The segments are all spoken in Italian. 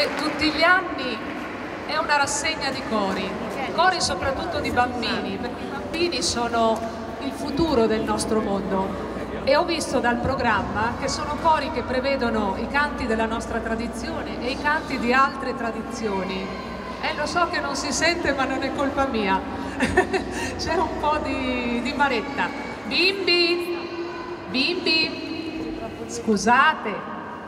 come tutti gli anni è una rassegna di cori soprattutto di bambini, perché i bambini sono il futuro del nostro mondo. E ho visto dal programma che sono cori che prevedono i canti della nostra tradizione e i canti di altre tradizioni. Lo so che non si sente, ma non è colpa mia. C'è un po' di maretta. Bimbi, bimbi, scusate.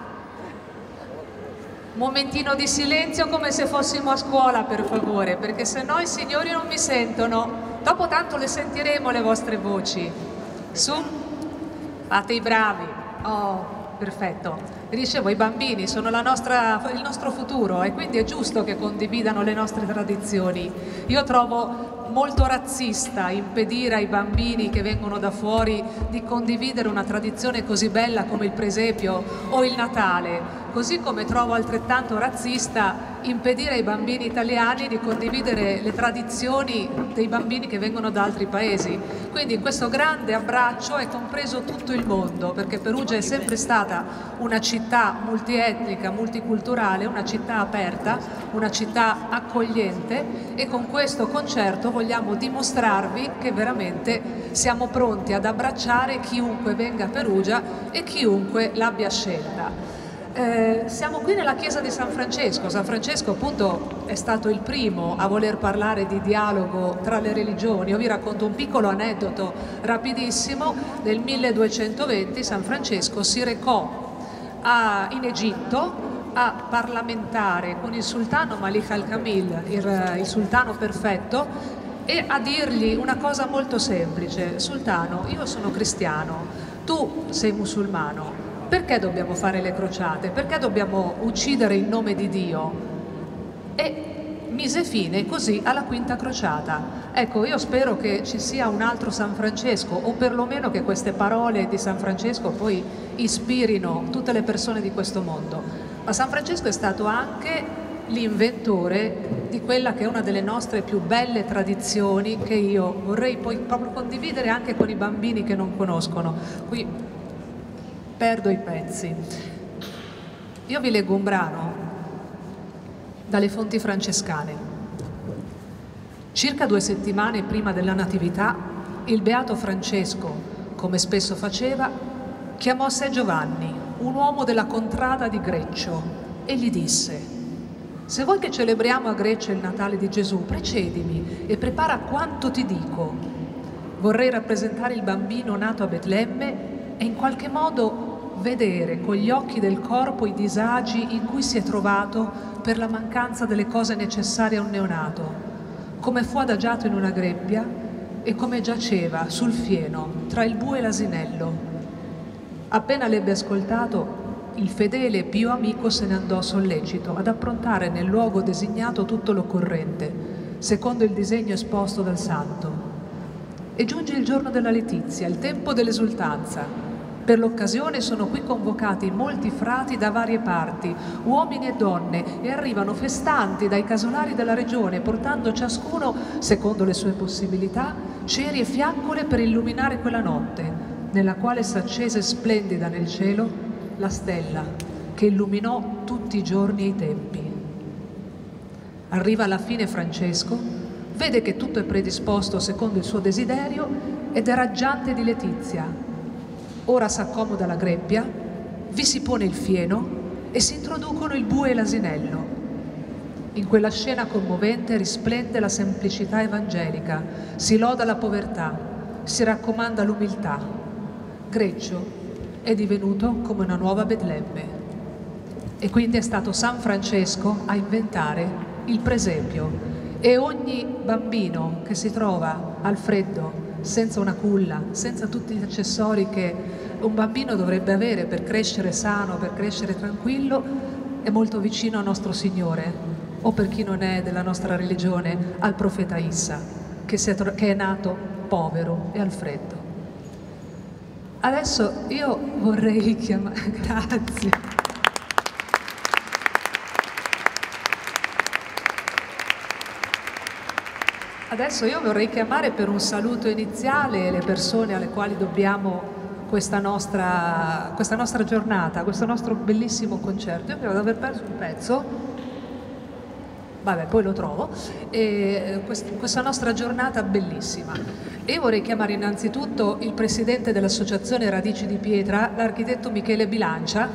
Un momentino di silenzio come se fossimo a scuola, per favore, perché se no i signori non mi sentono. Dopo tanto le sentiremo le vostre voci. Su, fate i bravi. Oh, perfetto. Dicevo, i bambini sono il nostro futuro e quindi è giusto che condividano le nostre tradizioni. Io trovo molto razzista impedire ai bambini che vengono da fuori di condividere una tradizione così bella come il presepio o il Natale. Così come trovo altrettanto razzista impedire ai bambini italiani di condividere le tradizioni dei bambini che vengono da altri paesi. Quindi in questo grande abbraccio è compreso tutto il mondo, perché Perugia è sempre stata una città multietnica, multiculturale, una città aperta, una città accogliente, e con questo concerto vogliamo dimostrarvi che veramente siamo pronti ad abbracciare chiunque venga a Perugia e chiunque l'abbia scelta. Siamo qui nella chiesa di San Francesco. San Francesco appunto è stato il primo a voler parlare di dialogo tra le religioni. Io vi racconto un piccolo aneddoto rapidissimo. Nel 1220 San Francesco si recò in Egitto a parlamentare con il sultano Malik al-Kamil, il sultano perfetto, e a dirgli una cosa molto semplice: sultano, io sono cristiano, tu sei musulmano. Perché dobbiamo fare le crociate? Perché dobbiamo uccidere in nome di Dio? E mise fine così alla quinta crociata. Ecco, io spero che ci sia un altro San Francesco, o perlomeno che queste parole di San Francesco poi ispirino tutte le persone di questo mondo. Ma San Francesco è stato anche l'inventore di quella che è una delle nostre più belle tradizioni, che io vorrei poi proprio condividere anche con i bambini che non conoscono. Qui perdo i pezzi. Io vi leggo un brano dalle fonti francescane. Circa 2 settimane prima della Natività, il beato Francesco, come spesso faceva, chiamò a sé Giovanni, un uomo della contrada di Greccio, e gli disse: se vuoi che celebriamo a Greccio il Natale di Gesù, precedimi e prepara quanto ti dico. Vorrei rappresentare il bambino nato a Betlemme e in qualche modo vedere con gli occhi del corpo i disagi in cui si è trovato per la mancanza delle cose necessarie a un neonato, come fu adagiato in una greppia e come giaceva sul fieno tra il bue e l'asinello. Appena l'ebbe ascoltato, il fedele e pio amico se ne andò sollecito ad approntare nel luogo designato tutto l'occorrente, secondo il disegno esposto dal santo. E giunge il giorno della letizia, il tempo dell'esultanza. Per l'occasione sono qui convocati molti frati da varie parti, uomini e donne, e arrivano festanti dai casolari della regione, portando ciascuno, secondo le sue possibilità, ceri e fiaccole per illuminare quella notte, nella quale s'accese splendida nel cielo la stella che illuminò tutti i giorni e i tempi. Arriva alla fine Francesco, vede che tutto è predisposto secondo il suo desiderio ed è raggiante di letizia. Ora s'accomoda la greppia, vi si pone il fieno e si introducono il bue e l'asinello. In quella scena commovente risplende la semplicità evangelica, si loda la povertà, si raccomanda l'umiltà. Greccio è divenuto come una nuova Betlemme. E quindi è stato San Francesco a inventare il presepio, e ogni bambino che si trova al freddo, senza una culla, senza tutti gli accessori che un bambino dovrebbe avere per crescere sano, per crescere tranquillo, è molto vicino a nostro Signore, o per chi non è della nostra religione, al profeta Issa, che è nato povero e al freddo. Adesso io vorrei chiamare... Grazie. Adesso io vorrei chiamare per un saluto iniziale le persone alle quali dobbiamo questa nostra giornata, questo nostro bellissimo concerto. Io credo di aver perso un pezzo. vabbè, poi lo trovo, e questa nostra giornata bellissima. E io vorrei chiamare innanzitutto il presidente dell'Associazione Radici di Pietra, l'architetto Michele Bilancia.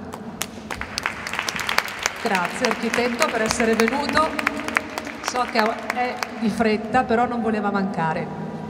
Grazie architetto per essere venuto, so che è di fretta, però non voleva mancare.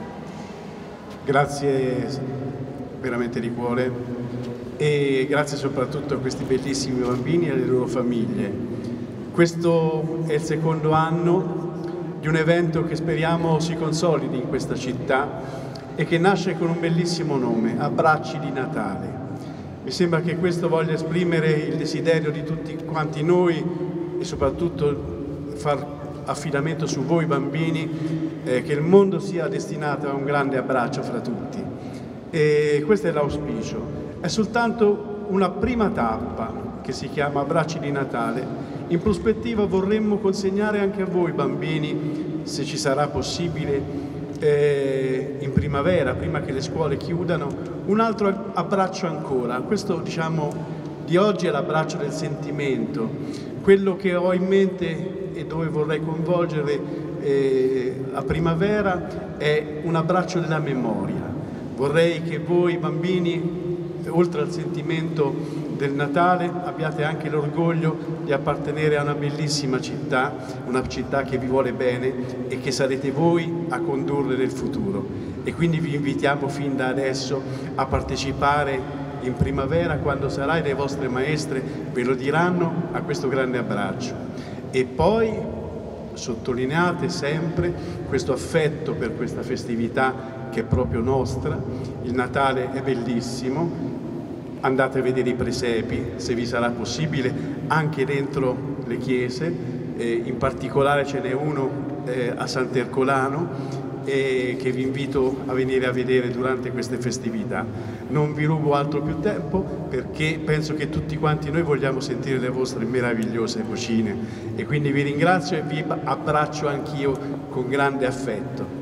Grazie veramente di cuore e grazie soprattutto a questi bellissimi bambini e alle loro famiglie. Questo è il secondo anno di un evento che speriamo si consolidi in questa città e che nasce con un bellissimo nome, Abbracci di Natale. Mi sembra che questo voglia esprimere il desiderio di tutti quanti noi e soprattutto far affidamento su voi bambini, che il mondo sia destinato a un grande abbraccio fra tutti. E questo è l'auspicio. È soltanto una prima tappa che si chiama Abbracci di Natale. In prospettiva vorremmo consegnare anche a voi bambini, se ci sarà possibile, in primavera, prima che le scuole chiudano, un altro abbraccio ancora. Questo, diciamo, di oggi è l'abbraccio del sentimento. Quello che ho in mente e dove vorrei coinvolgere la primavera è un abbraccio della memoria. Vorrei che voi bambini, oltre al sentimento del Natale, abbiate anche l'orgoglio di appartenere a una bellissima città, una città che vi vuole bene e che sarete voi a condurre nel futuro. E quindi vi invitiamo fin da adesso a partecipare in primavera, quando sarai, le vostre maestre ve lo diranno, a questo grande abbraccio. E poi sottolineate sempre questo affetto per questa festività che è proprio nostra. Il Natale è bellissimo. Andate a vedere i presepi, se vi sarà possibile, anche dentro le chiese, in particolare ce n'è uno a Sant'Ercolano che vi invito a venire a vedere durante queste festività. Non vi rubo altro più tempo perché penso che tutti quanti noi vogliamo sentire le vostre meravigliose vocine e quindi vi ringrazio e vi abbraccio anch'io con grande affetto.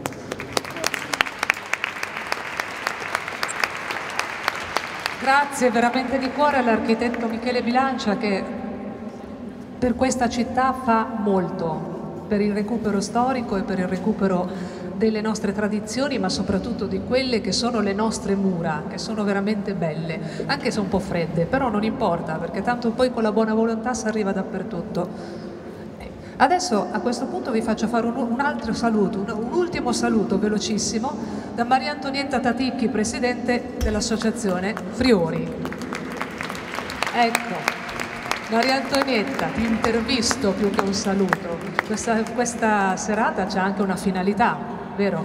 Grazie veramente di cuore all'architetto Michele Bilancia che per questa città fa molto, per il recupero storico e per il recupero delle nostre tradizioni, ma soprattutto di quelle che sono le nostre mura, che sono veramente belle, anche se un po' fredde, però non importa, perché tanto poi con la buona volontà si arriva dappertutto. Adesso a questo punto vi faccio fare un altro saluto, un ultimo saluto velocissimo da Maria Antonietta Taticchi, presidente dell'associazione Friori. Ecco, Maria Antonietta, ti intervisto più che un saluto. Questa serata c'è anche una finalità, vero?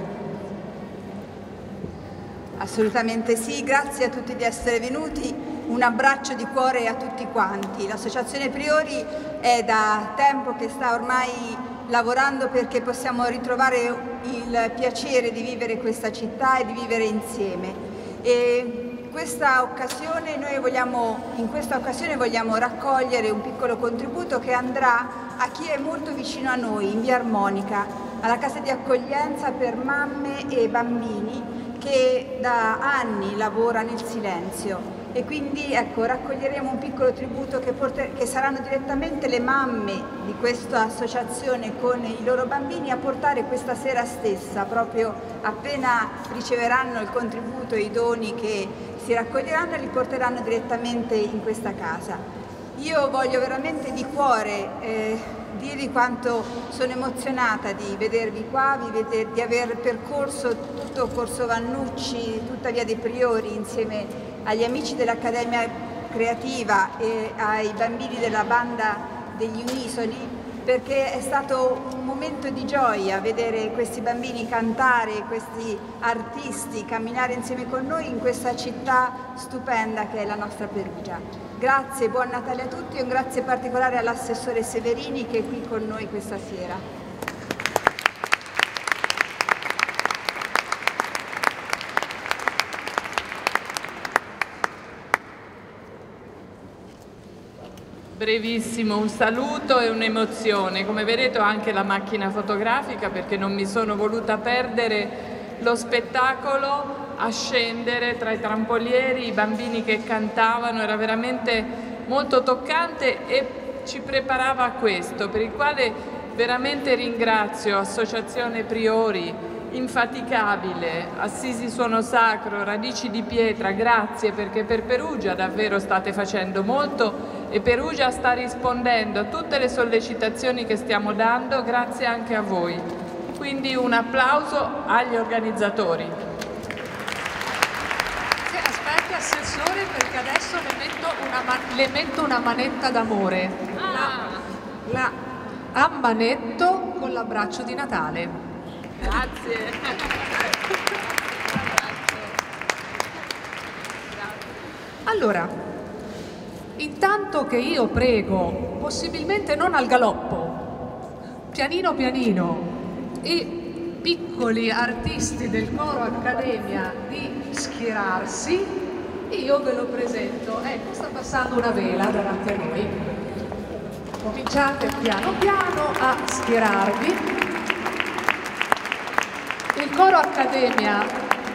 Assolutamente sì, grazie a tutti di essere venuti. Un abbraccio di cuore a tutti quanti. L'Associazione Priori è da tempo che sta ormai lavorando perché possiamo ritrovare il piacere di vivere questa città e di vivere insieme. E in questa occasione vogliamo raccogliere un piccolo contributo che andrà a chi è molto vicino a noi, in via Armonica, alla casa di accoglienza per mamme e bambini che da anni lavora nel silenzio. E quindi ecco, raccoglieremo un piccolo tributo che saranno direttamente le mamme di questa associazione con i loro bambini a portare questa sera stessa, proprio appena riceveranno il contributo e i doni che si raccoglieranno, li porteranno direttamente in questa casa. Io voglio veramente di cuore dirvi quanto sono emozionata di vedervi qua, di aver percorso tutto Corso Vannucci, tutta via dei Priori insieme agli amici dell'Accademia Creativa e ai bambini della banda degli Unisoni, perché è stato un momento di gioia vedere questi bambini cantare, questi artisti camminare insieme con noi in questa città stupenda che è la nostra Perugia. Grazie, buon Natale a tutti e un grazie particolare all'assessore Severini che è qui con noi questa sera. Brevissimo, un saluto e un'emozione. Come vedete ho anche la macchina fotografica perché non mi sono voluta perdere lo spettacolo a scendere tra i trampolieri, i bambini che cantavano, era veramente molto toccante e ci preparava a questo, per il quale veramente ringrazio Associazione Priori, Infaticabile, Assisi Suono Sacro, Radici di Pietra, grazie, perché per Perugia davvero state facendo molto e Perugia sta rispondendo a tutte le sollecitazioni che stiamo dando, grazie anche a voi. Quindi un applauso agli organizzatori. Sì, aspetti, Assessore, perché adesso le metto una manetta d'amore. La ammanetto con l'abbraccio di Natale. Grazie. Allora, intanto che io prego, possibilmente non al galoppo, pianino pianino, i piccoli artisti del Coro Accademia di schierarsi, io ve lo presento. Ecco, sta passando una vela davanti a noi. Cominciate piano piano a schierarvi. Il Coro Accademia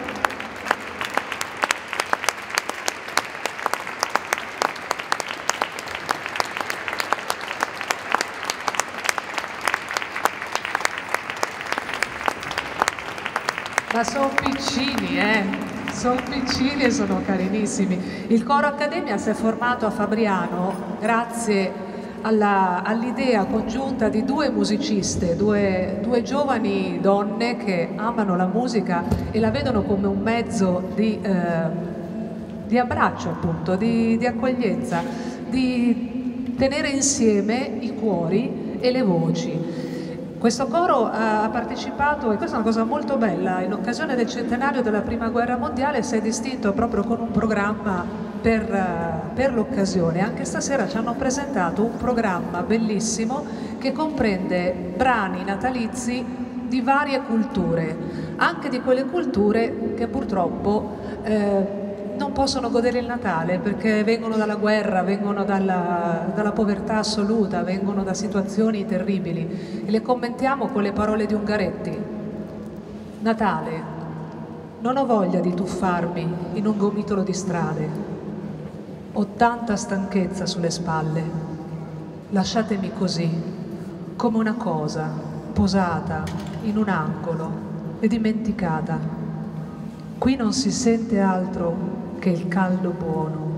ma sono piccini, sono piccini e sono carinissimi. Il Coro Accademia si è formato a Fabriano grazie all'idea congiunta di due musiciste, due giovani donne che amano la musica e la vedono come un mezzo di abbraccio, appunto, di accoglienza, di tenere insieme i cuori e le voci. Questo coro ha partecipato, e questa è una cosa molto bella, in occasione del centenario della Prima Guerra Mondiale si è distinto proprio con un programma per l'occasione. Anche stasera ci hanno presentato un programma bellissimo che comprende brani natalizi di varie culture, anche di quelle culture che purtroppo non possono godere il Natale perché vengono dalla guerra, vengono dalla povertà assoluta, vengono da situazioni terribili e le commentiamo con le parole di Ungaretti. Natale, non ho voglia di tuffarmi in un gomitolo di strade, ho tanta stanchezza sulle spalle, lasciatemi così, come una cosa posata in un angolo e dimenticata. Qui non si sente altro che il caldo buono.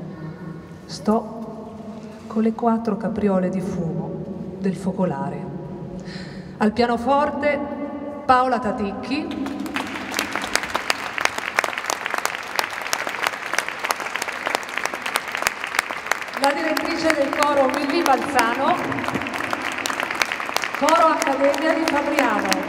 Sto con le 4 capriole di fumo del focolare. Al pianoforte Paola Taticchi, la direttrice del coro Willy Balzano, Coro Accademia di Fabriano.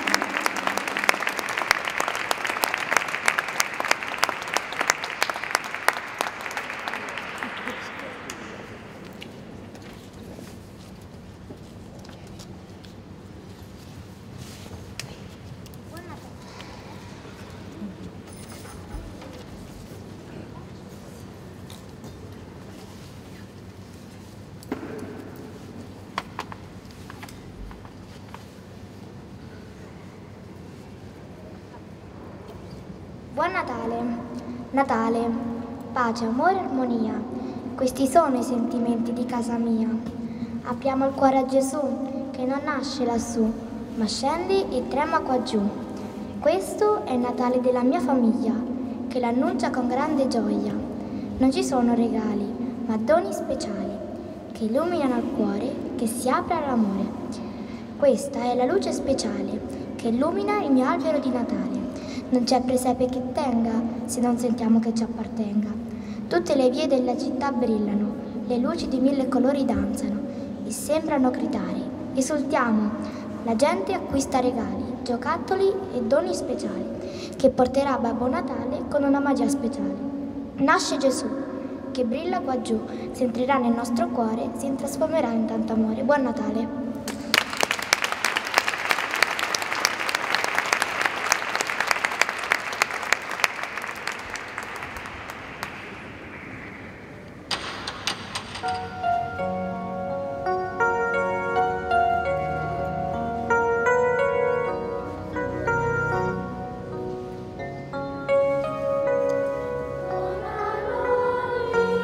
Buon Natale! Natale, pace, amore e armonia, questi sono i sentimenti di casa mia. Apriamo il cuore a Gesù, che non nasce lassù, ma scende e trema qua giù. Questo è il Natale della mia famiglia, che l'annuncia con grande gioia. Non ci sono regali, ma doni speciali, che illuminano il cuore, che si apre all'amore. Questa è la luce speciale, che illumina il mio albero di Natale. Non c'è presepe che tenga, se non sentiamo che ci appartenga. Tutte le vie della città brillano, le luci di 1000 colori danzano e sembrano gridare. Esultiamo, la gente acquista regali, giocattoli e doni speciali, che porterà Babbo Natale con una magia speciale. Nasce Gesù, che brilla qua giù, si entrerà nel nostro cuore, si trasformerà in tanto amore. Buon Natale!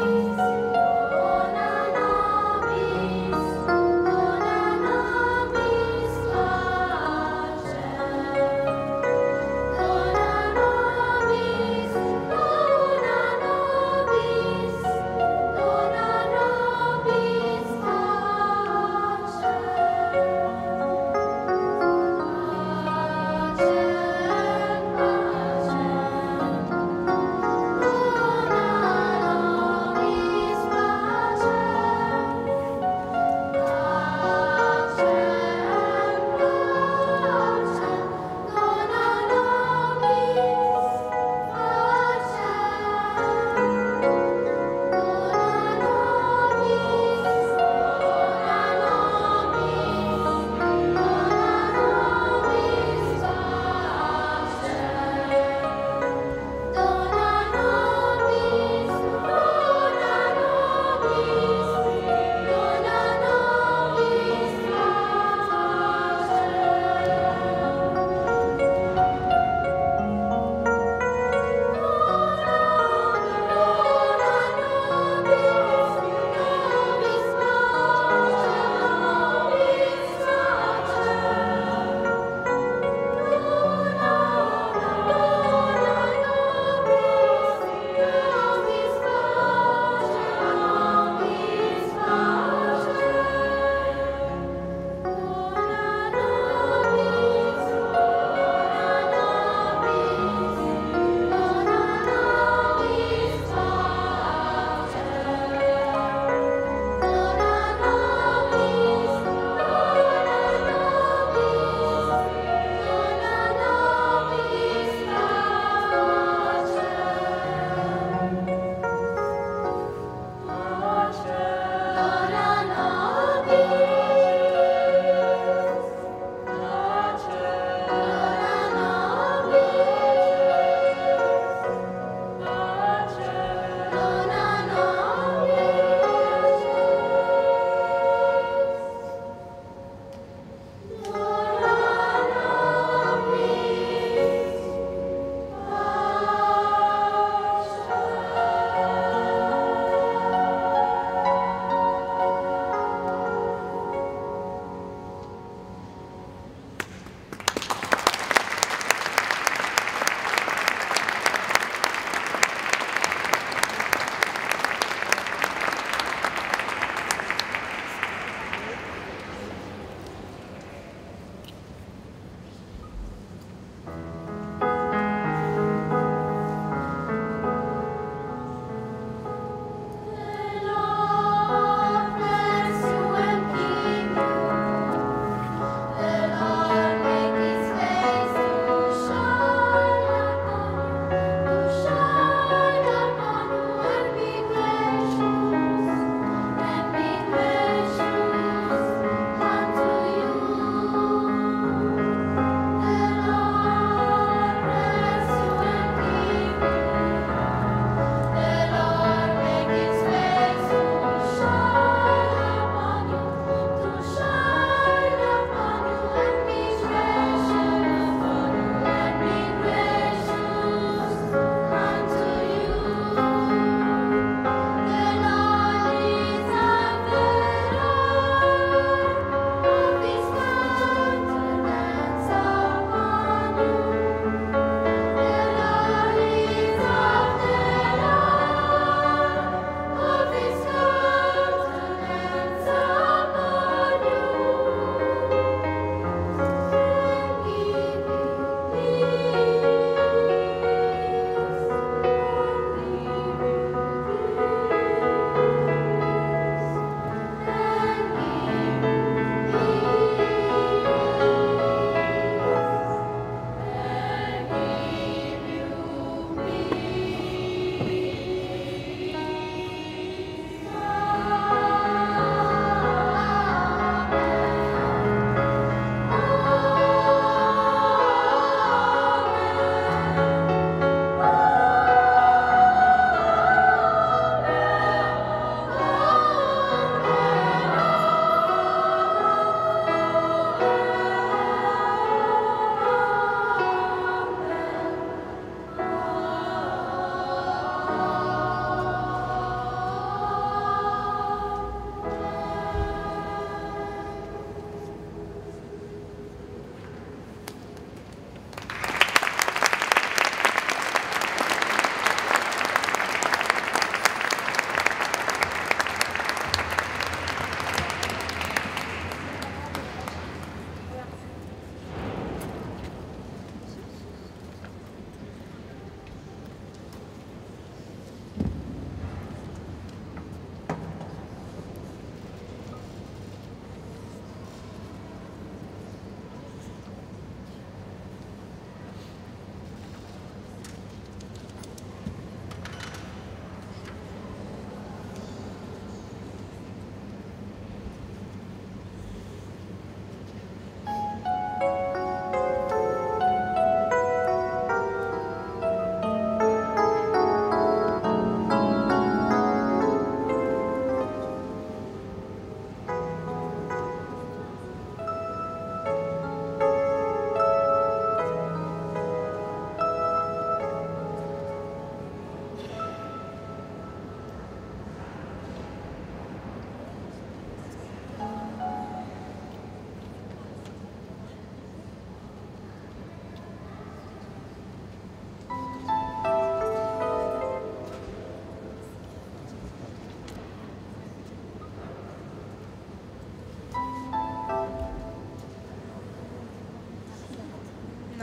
Bona nobis,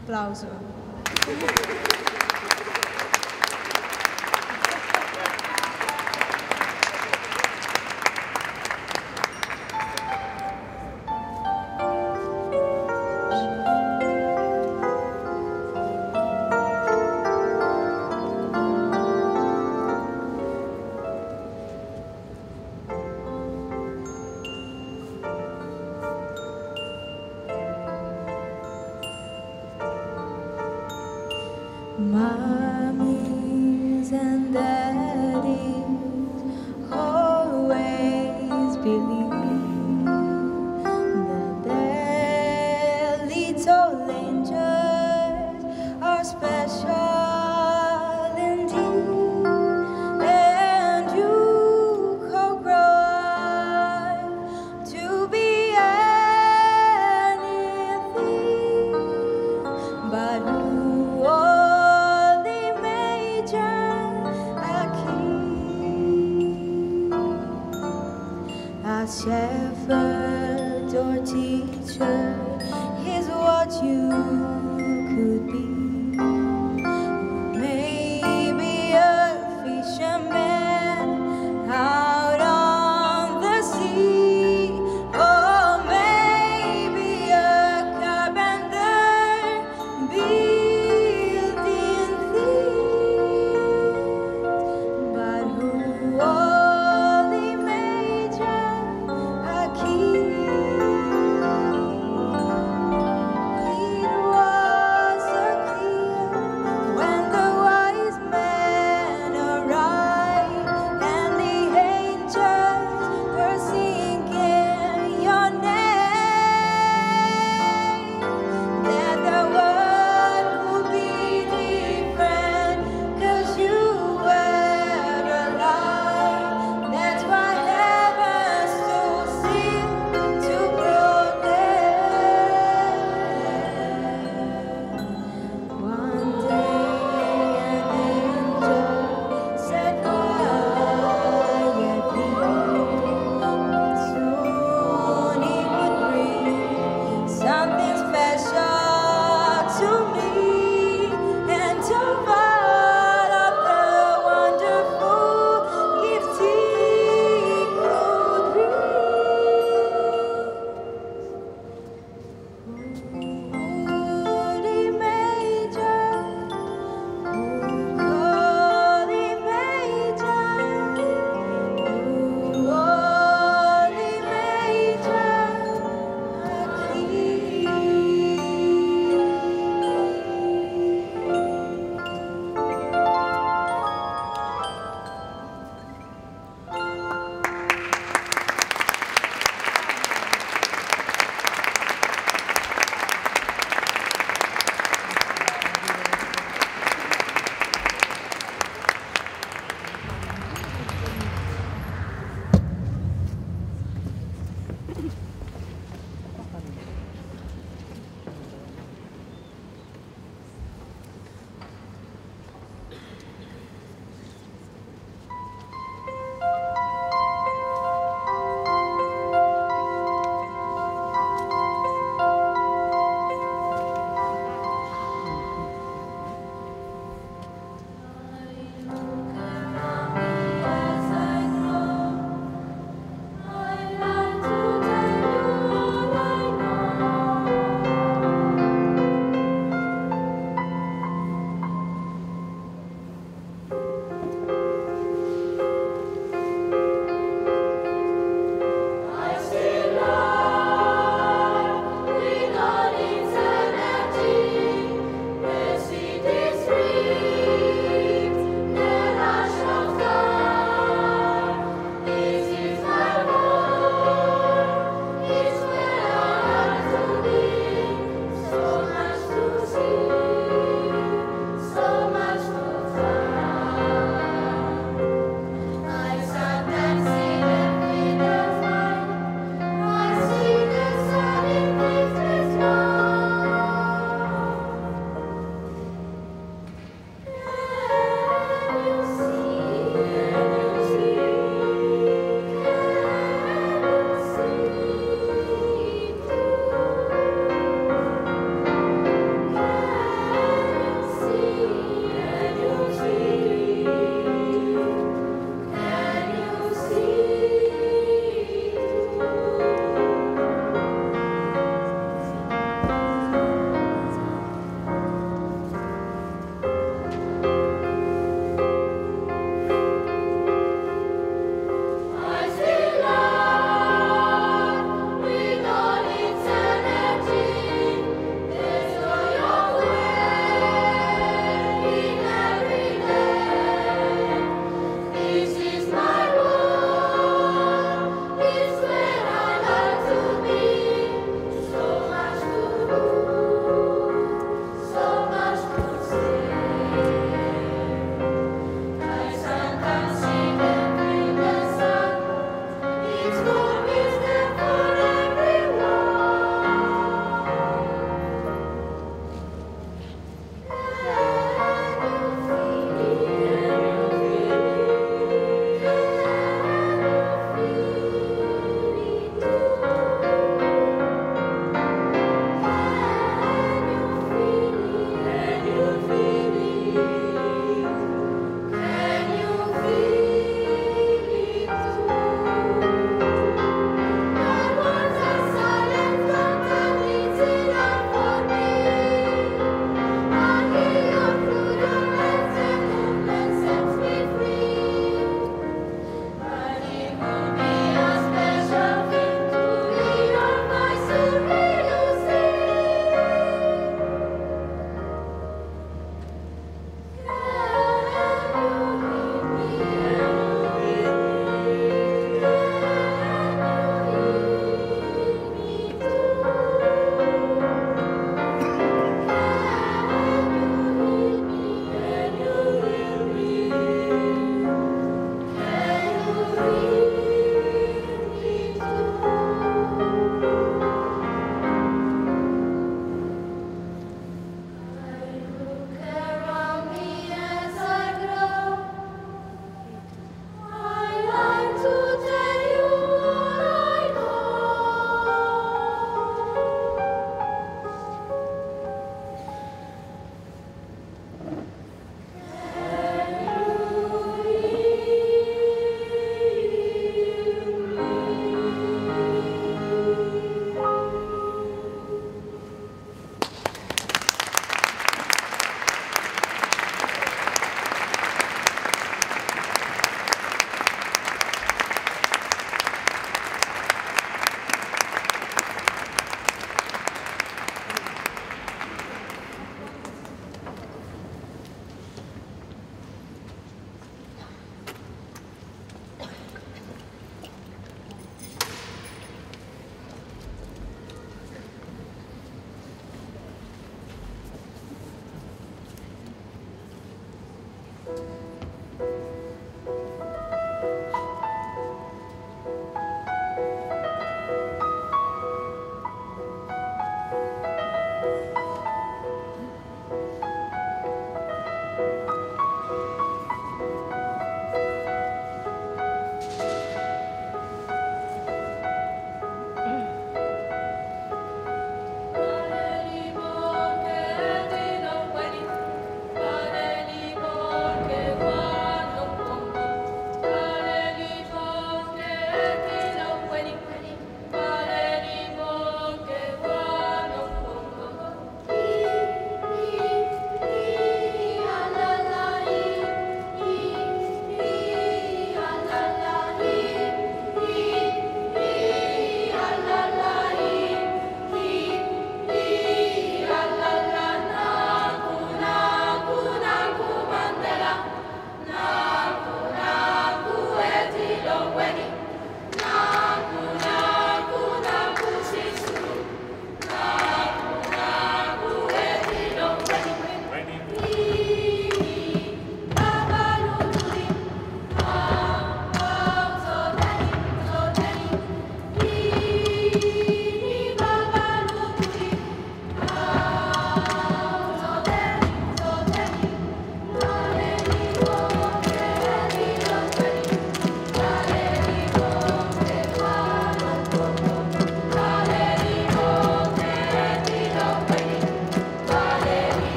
Applauso. Mommies and daddies always believe that their little angels are special indeed, and you could grow up to be anything but who a shepherd or teacher is what you could be. Maybe a fisherman out on the sea, or maybe a carpenter building things, but who it was a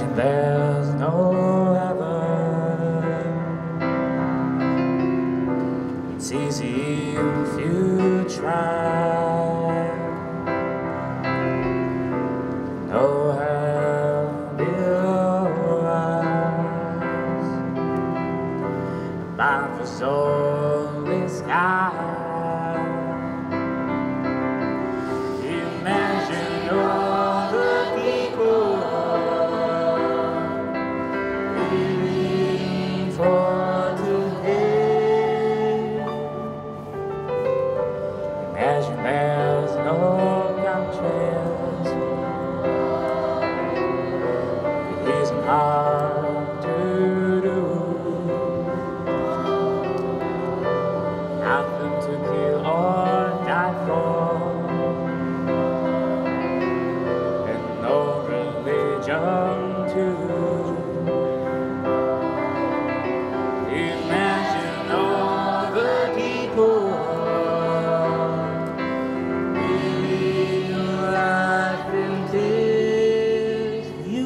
Imagine there's no heaven. It's easy if you try. No hell below us. Life is only sky. Imagine all the people living for today. Imagine there's no countries. It isn't hard to do. Nothing to kill or die for. Imagine all the people living life in this.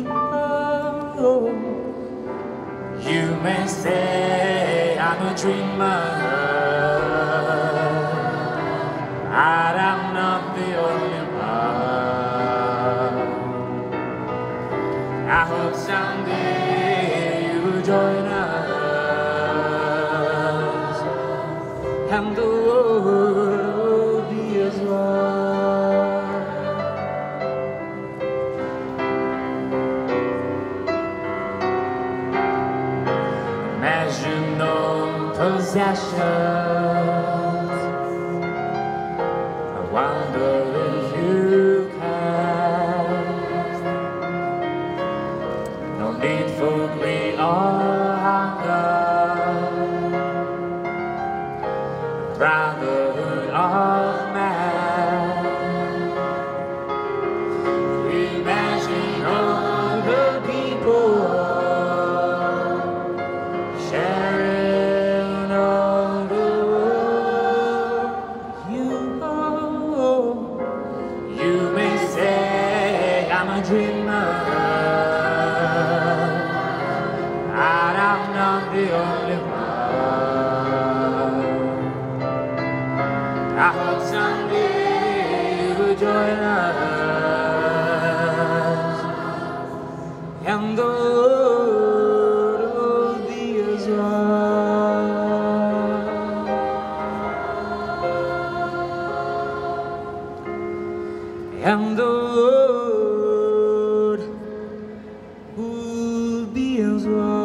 You may say I'm a dreamer, but I'm not the only one. I hope someday you will join us, and the world will be as one. Imagine no possessions. I wonder if you can. No need for greed or hunger. Brotherhood of man. Imagine all the people sharing all the world. You may say I'm a dreamer, but I'm not the only one. I hope someday you will join us, and the world will be as one. And the world will be as one.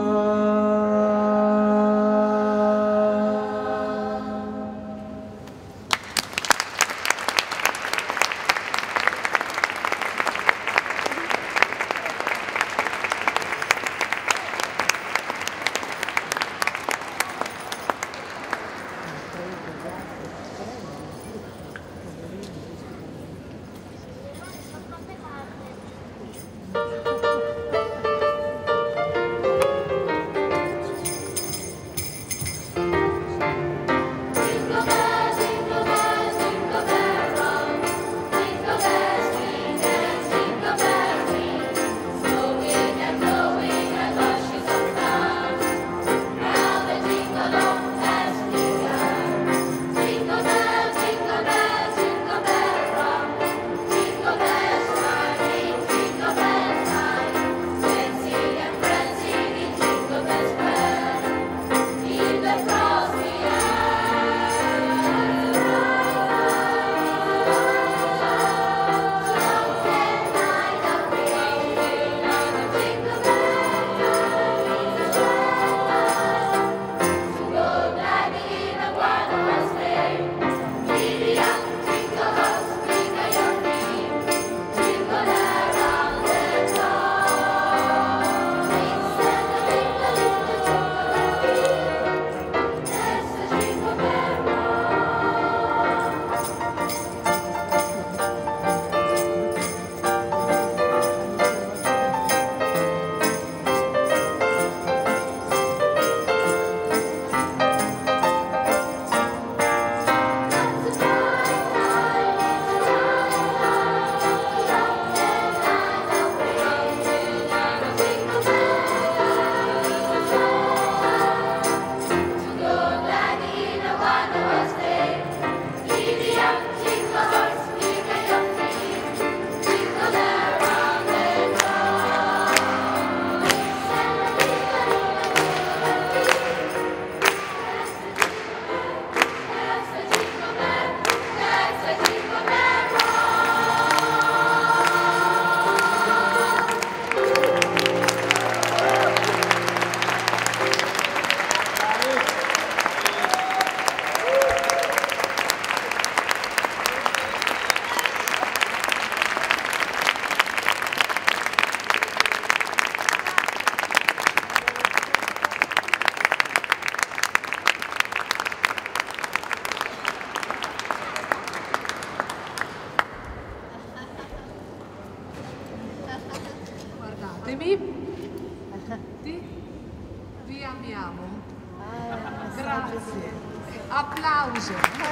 Applauso.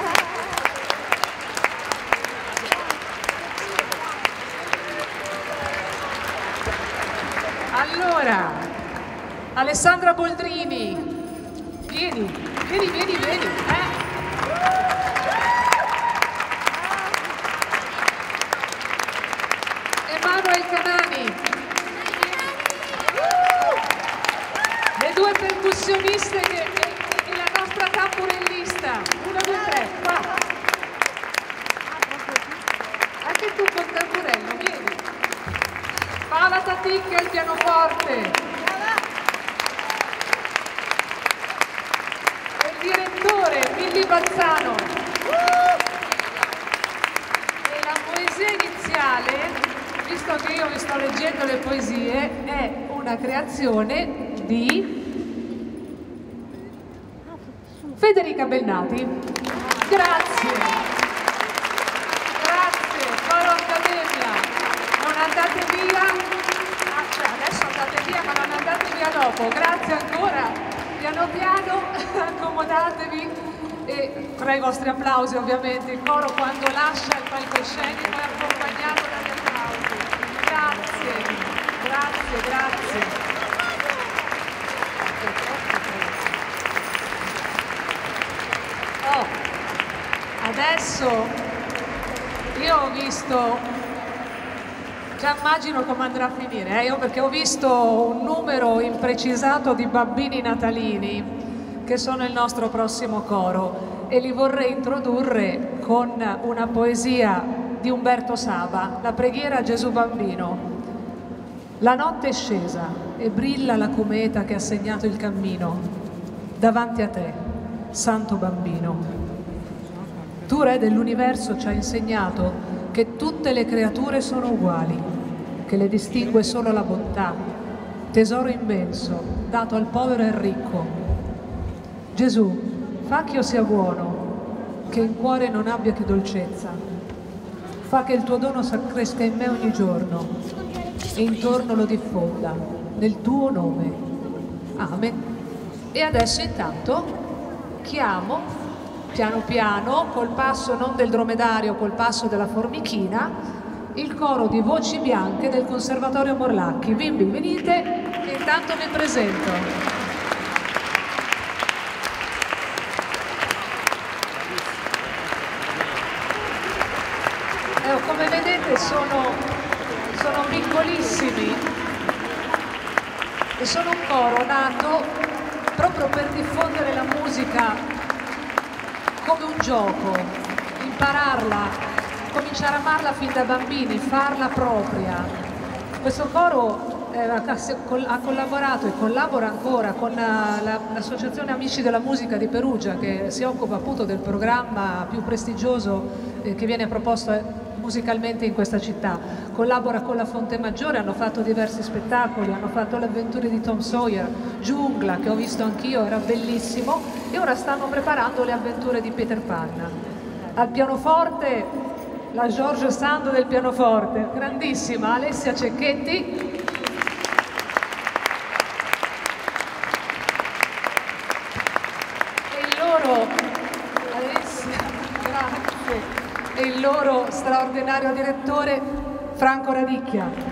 Allora, Alessandra Boldrini, vieni. Emanuel Canani, le due percussioniste e la nostra tamburellista. 1, 2, 3, qua. Anche tu col tamburello, vieni. Paola Taticca al pianoforte. E il direttore Milli Balzano. E la poesia iniziale, visto che io vi sto leggendo le poesie, è una creazione di Federica Bennati. Grazie. Grazie, Coro Accademia. Non andate via. Cioè, adesso andate via, ma non andate via dopo. Grazie ancora. Piano piano, accomodatevi. E tra i vostri applausi, ovviamente, il coro quando lascia il palcoscenico è accompagnato dagli applausi. Grazie. Adesso io ho visto, già immagino come andrà a finire, io perché ho visto un numero imprecisato di bambini natalini che sono il nostro prossimo coro e li vorrei introdurre con una poesia di Umberto Saba, La preghiera a Gesù Bambino. La notte è scesa e brilla la cometa che ha segnato il cammino davanti a te, Santo Bambino. Tu, Re dell'universo, ci hai insegnato che tutte le creature sono uguali, che le distingue solo la bontà, tesoro immenso, dato al povero e al ricco. Gesù, fa che io sia buono, che in cuore non abbia che dolcezza. Fa che il tuo dono s'accresca in me ogni giorno e intorno lo diffonda, nel tuo nome. Amen. E adesso intanto chiamo piano piano, col passo non del dromedario, col passo della formichina, il coro di voci bianche del Conservatorio Morlacchi. Bimbi, venite, che intanto vi presento. Come vedete sono piccolissimi e sono un coro nato proprio per diffondere la musica come un gioco, impararla, cominciare a amarla fin da bambini, farla propria. Questo coro ha collaborato e collabora ancora con l'Associazione Amici della Musica di Perugia, che si occupa appunto del programma più prestigioso che viene proposto musicalmente in questa città. Collabora con la Fonte Maggiore, hanno fatto diversi spettacoli, hanno fatto le avventure di Tom Sawyer, Giungla, che ho visto anch'io, era bellissimo, e ora stanno preparando le avventure di Peter Pan. Al pianoforte, la Giorgio Sando del pianoforte, grandissima, Alessia Cecchetti. E il loro straordinario direttore Franco Radicchia.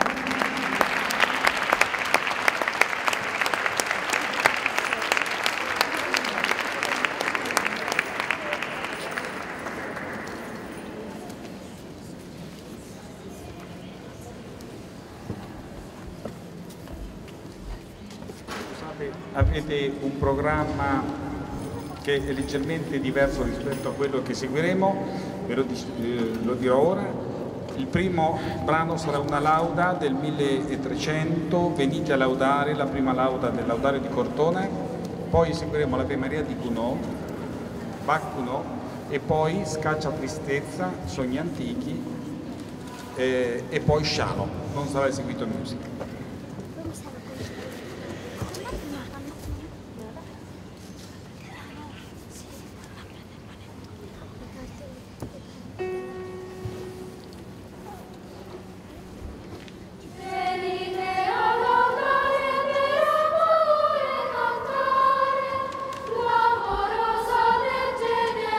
Avete un programma che è leggermente diverso rispetto a quello che seguiremo, ve lo dirò ora. Il primo brano sarà una lauda del 1300, venite a laudare, la prima lauda del laudario di Cortona, poi seguiremo l'Ave Maria di Gounod, Bach Gounod, e poi Scaccia Tristezza, Sogni Antichi, e poi Shalom, non sarà eseguito in musica. L'amorosa leggere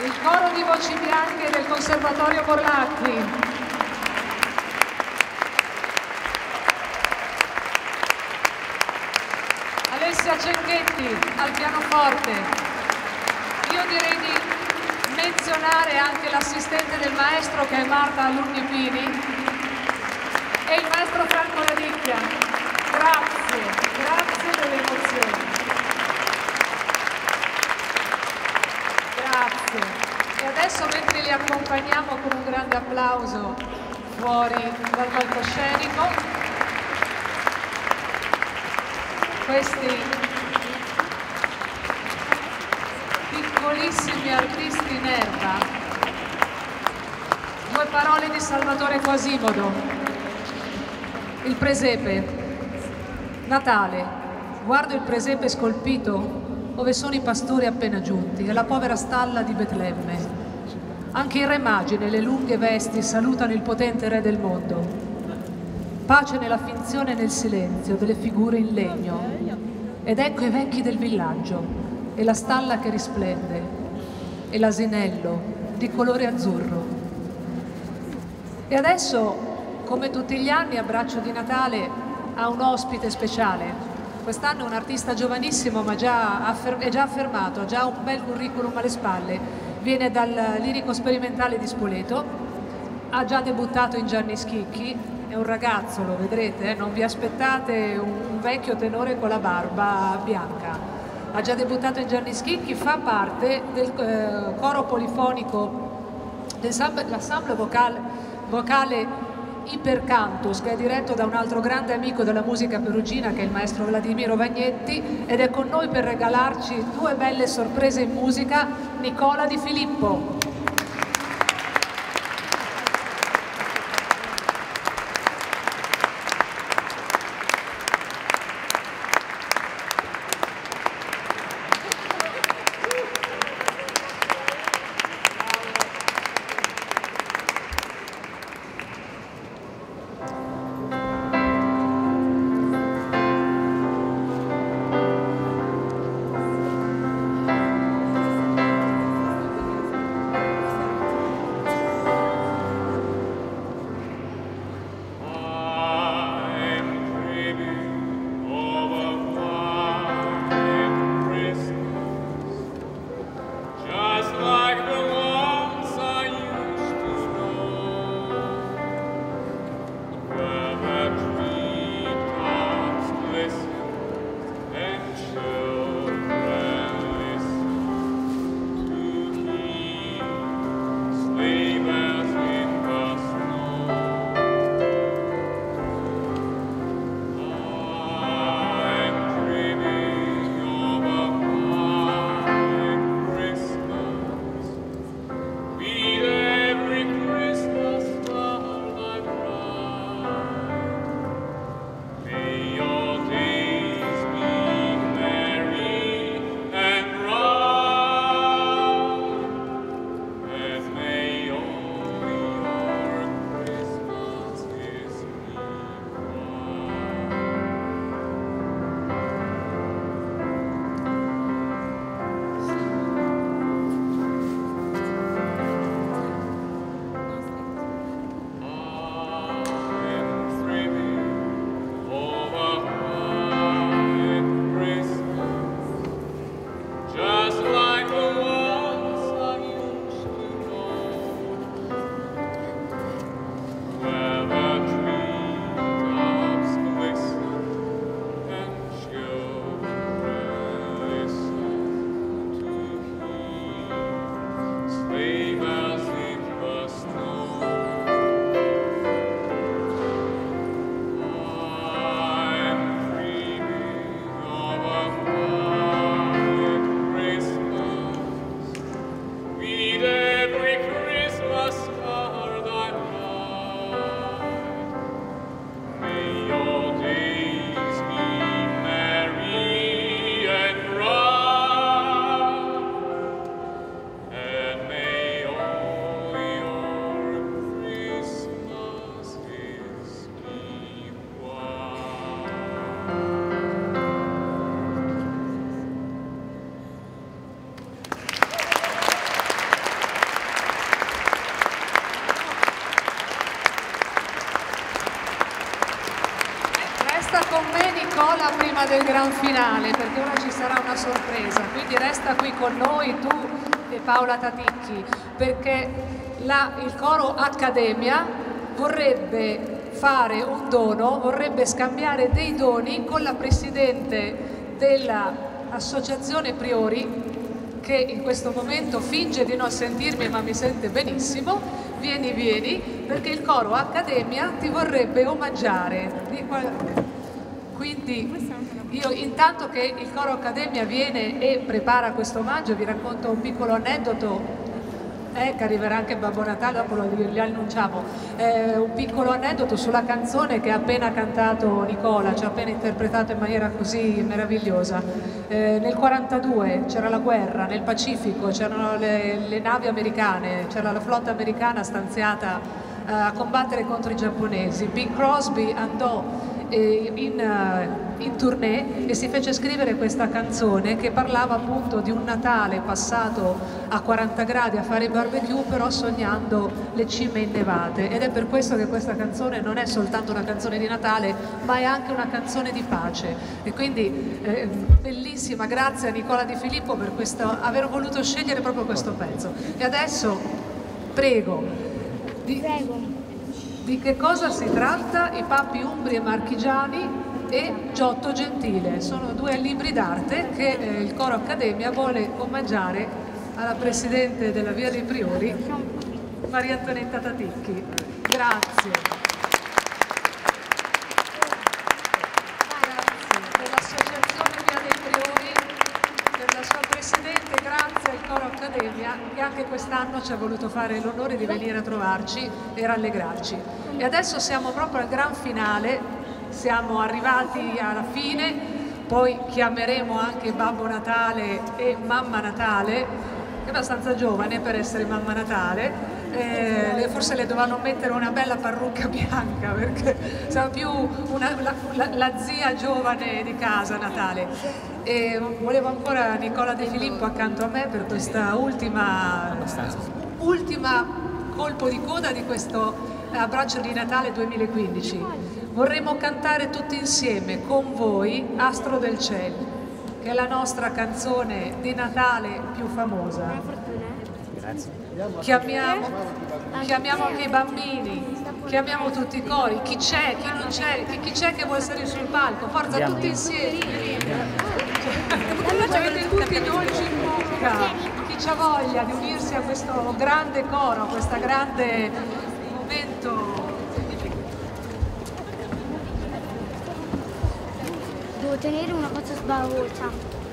il coro di voci bianche del Conservatorio Morlacchi. Alessia Cecchetti al pianoforte. Io direi di menzionare anche l'assistente del maestro, che è Marta Alunni-Pini, e il maestro Franco Radicchia. Grazie delle emozioni. Grazie. E adesso, mentre li accompagniamo con un grande applauso fuori dal palcoscenico, questi piccolissimi artisti in erba, due parole di Salvatore Quasimodo. Il presepe. Natale. Guardo il presepe scolpito dove sono i pastori appena giunti e la povera stalla di Betlemme. Anche i re magi nelle lunghe vesti salutano il potente re del mondo. Pace nella finzione e nel silenzio delle figure in legno. Ed ecco i vecchi del villaggio e la stalla che risplende e l'asinello di colore azzurro. E adesso, come tutti gli anni, a braccio di Natale ha un ospite speciale. Quest'anno è un artista giovanissimo, ma è già affermato, ha già un bel curriculum alle spalle. Viene dal Lirico Sperimentale di Spoleto, ha già debuttato in Gianni Schicchi. È un ragazzo, lo vedrete, non vi aspettate un vecchio tenore con la barba bianca. Ha già debuttato in Gianni Schicchi, fa parte del coro polifonico dell'ensemble vocale Ipercantus, che è diretto da un altro grande amico della musica perugina, che è il maestro Vladimiro Vagnetti, ed è con noi per regalarci due belle sorprese in musica, Nicola Di Filippo. parola prima del gran finale, perché ora ci sarà una sorpresa, quindi resta qui con noi tu e Paola Taticchi, perché il coro Accademia vorrebbe fare un dono, vorrebbe scambiare dei doni con la presidente dell'Associazione Priori, che in questo momento finge di non sentirmi ma mi sente benissimo. Vieni, perché il coro Accademia ti vorrebbe omaggiare. Quindi io, intanto che il coro Accademia viene e prepara questo omaggio, vi racconto un piccolo aneddoto. Che arriverà anche Babbo Natale, dopo li annunciamo. Un piccolo aneddoto sulla canzone che ha appena cantato Nicola, ci ha appena interpretato in maniera così meravigliosa. Nel 42 c'era la guerra, nel Pacifico c'erano le navi americane, c'era la flotta americana stanziata a combattere contro i giapponesi. Bing Crosby andò in tournée e si fece scrivere questa canzone che parlava appunto di un Natale passato a 40 gradi a fare i barbecue, però sognando le cime innevate, ed è per questo che questa canzone non è soltanto una canzone di Natale ma è anche una canzone di pace. E quindi bellissima, grazie a Nicola Di Filippo per aver voluto scegliere proprio questo pezzo. E adesso prego. Di che cosa si tratta? I Papi Umbri e Marchigiani e Giotto Gentile. Sono due libri d'arte che il coro Accademia vuole omaggiare alla Presidente della Via dei Priori, Maria Antonietta Taticchi. Grazie. Grazie per l'Associazione Via dei Priori, per la sua Presidente, grazie al coro Accademia che anche quest'anno ci ha voluto fare l'onore di venire a trovarci e rallegrarci. E adesso siamo proprio al gran finale, siamo arrivati alla fine, poi chiameremo anche Babbo Natale e Mamma Natale, che è abbastanza giovane per essere Mamma Natale, forse le dovranno mettere una bella parrucca bianca perché siamo più la zia giovane di casa Natale. E volevo ancora Nicola De Filippo accanto a me per questa ultima colpo di coda di questo abbraccio di Natale 2015. Vorremmo cantare tutti insieme con voi Astro del Ciel, che è la nostra canzone di Natale più famosa. Grazie. Chiamiamo anche i bambini, chiamiamo tutti i cori, chi c'è, chi non c'è, chi c'è che vuole salire sul palco, forza tutti insieme. Avete tutti i dolci in bocca, chi c'ha voglia di unirsi a questo grande coro, a questo grande momento. Devo tenere una cosa sbavosa.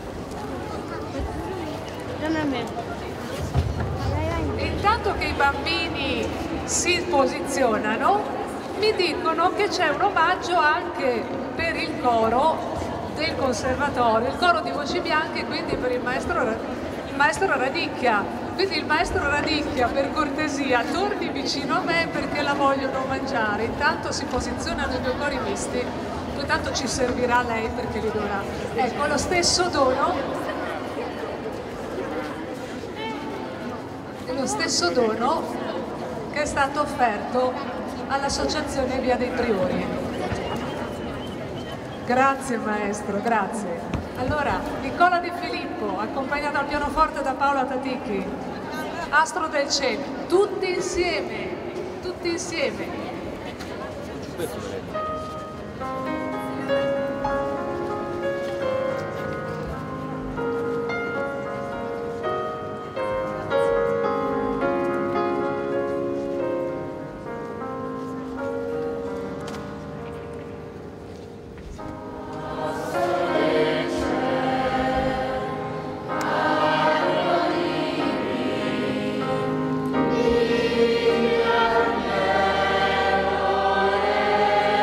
Non a me. E intanto che i bambini si posizionano, mi dicono che c'è un omaggio anche per il coro del conservatorio, il coro di voci bianche, quindi per il maestro Radicchia. Quindi il maestro Radicchia, per cortesia, torni vicino a me perché la vogliono mangiare. Intanto si posizionano i due cori misti, poi tanto ci servirà lei perché li dovrà. Ecco, lo stesso dono che è stato offerto all'Associazione Via dei Priori. Grazie maestro, grazie. Allora, Nicola De Filippo, accompagnato al pianoforte da Paola Taticchi, Astro del Cielo, tutti insieme, tutti insieme. Amen.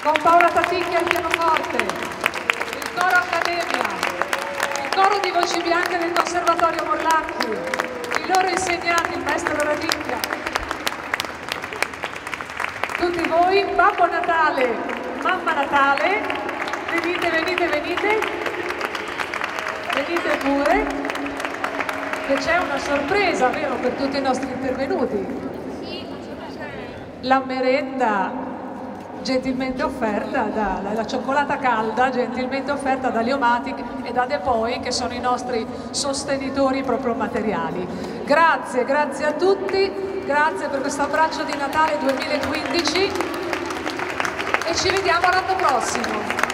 con Paola Taticchi al pianoforte, il coro Accademia, il coro di voci bianche del Conservatorio Morlacchi, i loro insegnanti, il maestro Radicchia, tutti voi, Babbo Natale, Mamma Natale, venite, venite, venite, venite pure, che c'è una sorpresa, vero, per tutti i nostri intervenuti. La merenda gentilmente offerta, la cioccolata calda gentilmente offerta da Leomatic e da De Poi, che sono i nostri sostenitori proprio materiali. Grazie, grazie a tutti, grazie per questo abbraccio di Natale 2015 e ci vediamo l'anno prossimo.